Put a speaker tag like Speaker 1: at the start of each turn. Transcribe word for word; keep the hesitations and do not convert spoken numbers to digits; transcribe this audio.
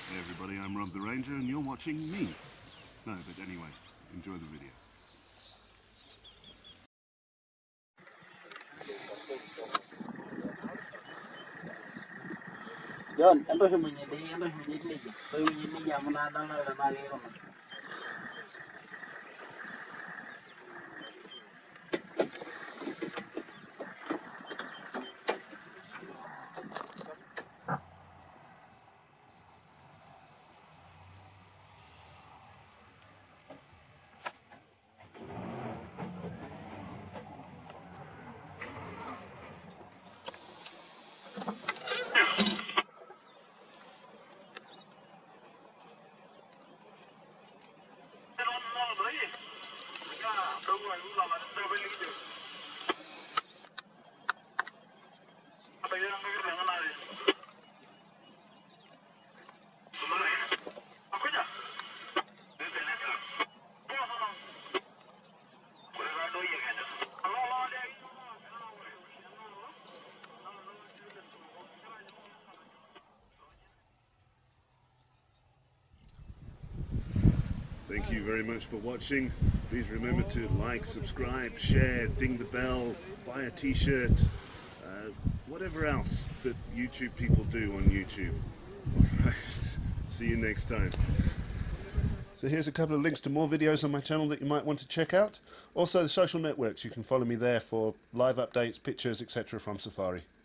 Speaker 1: Hey everybody, I'm Rob the Ranger and you're watching me. No, but anyway, enjoy the video.
Speaker 2: John, ando sembunyi ando sembunyi ni, sembunyi ni yang mana ada lah nama dia orang.
Speaker 1: Thank you very much for watching. Please remember to like, subscribe, share, ding the bell, buy a t-shirt, uh, whatever else that YouTube people do on YouTube. Alright, see you next time. So here's a couple of links to more videos on my channel that you might want to check out. Also the social networks, you can follow me there for live updates, pictures, et cetera from Safari.